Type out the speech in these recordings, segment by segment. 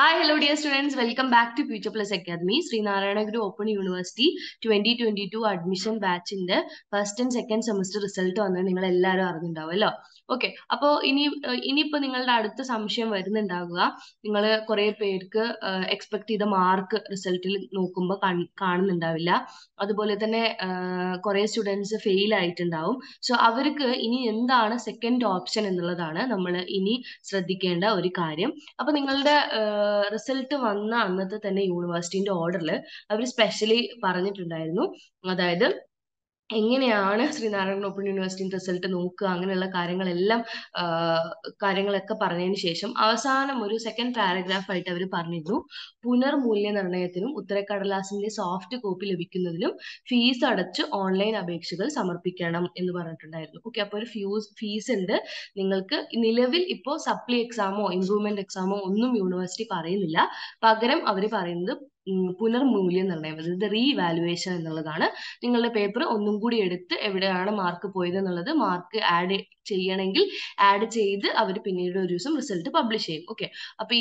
Hi, hello dear students. Welcome back to Future Plus Academy. Sri Narayana Guru Open University 2022 admission batch in the first and second semester result വന്ന് നിങ്ങൾ എല്ലാവരും അറിഞ്ഞിട്ടുണ്ടാവുമല്ലോ. Okay, അപ്പോൾ ഇനിയിപ്പോൾ നിങ്ങളുടെ അടുത്ത സംശയം വരുന്നുണ്ടാവുക, നിങ്ങൾ കുറേ പേർക്ക് എക്സ്പെക്ട് ചെയ്ത മാർക്ക് റിസൾട്ടിൽ നോക്കുമ്പോൾ കാണുന്നുണ്ടാവില്ല. അതുപോലെ തന്നെ കുറേ സ്റ്റുഡൻസ് ഫെയിൽ ആയിട്ടുണ്ടാവും. സോ അവർക്ക് ഇനി എന്താണ് സെക്കൻഡ് ഓപ്ഷൻ എന്നുള്ളതാണ് നമ്മൾ ഇനി ശ്രദ്ധിക്കേണ്ട ഒരു കാര്യം. അപ്പൊ നിങ്ങളുടെ റിസൾട്ട് വന്ന അന്നത്തെ തന്നെ യൂണിവേഴ്സിറ്റിന്റെ ഓർഡറിൽ അവർ സ്പെഷ്യലി പറഞ്ഞിട്ടുണ്ടായിരുന്നു. അതായത് എങ്ങനെയാണ് ശ്രീനാരായണ ഓപ്പൺ യൂണിവേഴ്സിറ്റി റിസൾട്ട് നോക്കുക, അങ്ങനെയുള്ള കാര്യങ്ങളൊക്കെ പറഞ്ഞതിന് ശേഷം അവസാനം ഒരു സെക്കൻഡ് പാരഗ്രാഫ് ആയിട്ട് അവർ പറഞ്ഞിരുന്നു, പുനർമൂല്യനിർണ്ണയത്തിനും ഉത്തരക്കടലാസിന്റെ സോഫ്റ്റ് കോപ്പി ലഭിക്കുന്നതിനും ഫീസ് അടച്ച് ഓൺലൈൻ അപേക്ഷകൾ സമർപ്പിക്കണം എന്ന് പറഞ്ഞിട്ടുണ്ടായിരുന്നു. ഓക്കെ, അപ്പോൾ ഒരു ഫീസ് ഉണ്ട്. നിങ്ങൾക്ക് നിലവിൽ ഇപ്പോൾ സപ്ലി എക്സാമോ ഇംപ്രൂവ്മെന്റ് എക്സാമോ ഒന്നും യൂണിവേഴ്സിറ്റി പറയുന്നില്ല. പകരം അവർ പറയുന്നത് പുനർമൂല്യനിർണ്ണയം, അതായത് റീവാലുവേഷൻ എന്നുള്ളതാണ്. നിങ്ങളുടെ പേപ്പർ ഒന്നും കൂടി എടുത്ത് എവിടെയാണ് മാർക്ക് പോയത് എന്നുള്ളത് മാർക്ക് ആഡ് ചെയ്യണമെങ്കിൽ ആഡ് ചെയ്ത് അവർ പിന്നീട് ഒരു ദിവസം റിസൾട്ട് പബ്ലിഷ് ചെയ്യും. ഓക്കെ, അപ്പൊ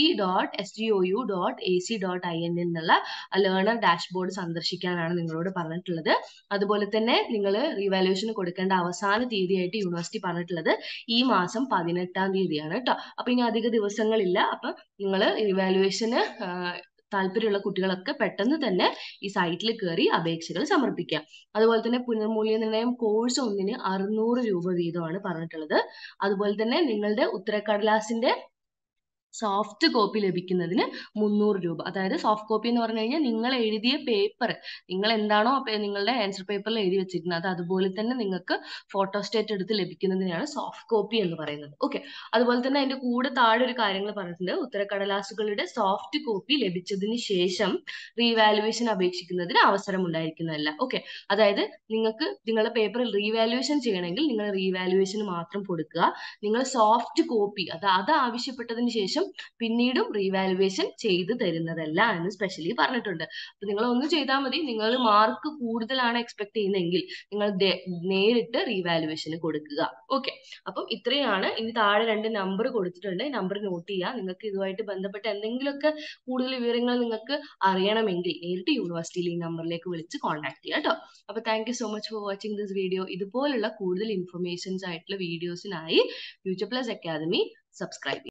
erp.sgou.ac.in എന്നുള്ള ലേണർ ഡാഷ്ബോർഡ് സന്ദർശിക്കാനാണ് നിങ്ങളോട് പറഞ്ഞിട്ടുള്ളത്. അതുപോലെ തന്നെ നിങ്ങൾ റീവാലുവേഷൻ കൊടുക്കേണ്ട അവസാന തീയതിയായിട്ട് യൂണിവേഴ്സിറ്റി പറഞ്ഞിട്ടുള്ളത് ഈ മാസം 18-ാം തീയതിയാണ് കേട്ടോ. അപ്പൊ ഇനി അധിക ദിവസങ്ങളില്ല. അപ്പൊ നിങ്ങൾ റീവാലുവേഷന് താല്പര്യമുള്ള കുട്ടികളൊക്കെ പെട്ടെന്ന് തന്നെ ഈ സൈറ്റിൽ കയറി അപേക്ഷകൾ സമർപ്പിക്കാം. അതുപോലെ തന്നെ പുനർമൂല്യനിർണ്ണയം കോഴ്സ് ഒന്നിന് 600 രൂപ വീതമാണ് പറഞ്ഞിട്ടുള്ളത്. അതുപോലെ തന്നെ നിങ്ങളുടെ ഉത്തരക്കടലാസിന്റെ സോഫ്റ്റ് കോപ്പി ലഭിക്കുന്നതിന് 300 രൂപ. അതായത് സോഫ്റ്റ് കോപ്പി എന്ന് പറഞ്ഞു കഴിഞ്ഞാൽ നിങ്ങൾ എഴുതിയ പേപ്പർ, നിങ്ങൾ എന്താണോ നിങ്ങളുടെ ആൻസർ പേപ്പറിൽ എഴുതി വെച്ചിരിക്കുന്നത് അത് അതുപോലെ തന്നെ നിങ്ങൾക്ക് ഫോട്ടോസ്റ്റേറ്റ് എടുത്ത് ലഭിക്കുന്നതിനാണ് സോഫ്റ്റ് കോപ്പി എന്ന് പറയുന്നത്. ഓക്കെ, അതുപോലെ തന്നെ അതിന്റെ കൂടെ താഴെ ഒരു കാര്യങ്ങൾ പറഞ്ഞിട്ടുണ്ട്, ഉത്തരക്കടലാസുകളുടെ സോഫ്റ്റ് കോപ്പി ലഭിച്ചതിന് ശേഷം റീവാലുവേഷൻ അപേക്ഷിക്കുന്നതിന് അവസരം ഉണ്ടായിരിക്കുന്നതല്ല. ഓക്കെ, അതായത് നിങ്ങൾക്ക് നിങ്ങളുടെ പേപ്പറിൽ റീവാലുവേഷൻ ചെയ്യണമെങ്കിൽ നിങ്ങൾ റീവാലുവേഷൻ മാത്രം കൊടുക്കുക. നിങ്ങൾ സോഫ്റ്റ് കോപ്പി അത് ആവശ്യപ്പെട്ടതിന് ശേഷം പിന്നീടും റീവാലുവേഷൻ ചെയ്ത് തരുന്നതല്ല എന്ന് സ്പെഷ്യലി പറഞ്ഞിട്ടുണ്ട്. അപ്പൊ നിങ്ങൾ ഒന്ന് ചെയ്താൽ മതി. നിങ്ങൾ മാർക്ക് കൂടുതലാണ് എക്സ്പെക്ട് ചെയ്യുന്നതെങ്കിൽ നിങ്ങൾ നേരിട്ട് റീവാലുവേഷന് കൊടുക്കുക. ഓക്കെ, അപ്പം ഇത്രയാണ്. ഇനി താഴെ 2 നമ്പർ കൊടുത്തിട്ടുണ്ട്, നമ്പർ നോട്ട് ചെയ്യുക. നിങ്ങൾക്ക് ഇതുമായിട്ട് ബന്ധപ്പെട്ട എന്തെങ്കിലുമൊക്കെ കൂടുതൽ വിവരങ്ങൾ നിങ്ങൾക്ക് അറിയണമെങ്കിൽ നേരിട്ട് യൂണിവേഴ്സിറ്റിയിൽ ഈ നമ്പറിലേക്ക് വിളിച്ച് കോൺടാക്ട് ചെയ്യുക കേട്ടോ. അപ്പൊ thank you so much for watching this video. ഇതുപോലുള്ള കൂടുതൽ ഇൻഫർമേഷൻസ് ആയിട്ടുള്ള വീഡിയോസിനായി ഫ്യൂച്ചർ പ്ലസ് അക്കാദമി സബ്സ്ക്രൈബ്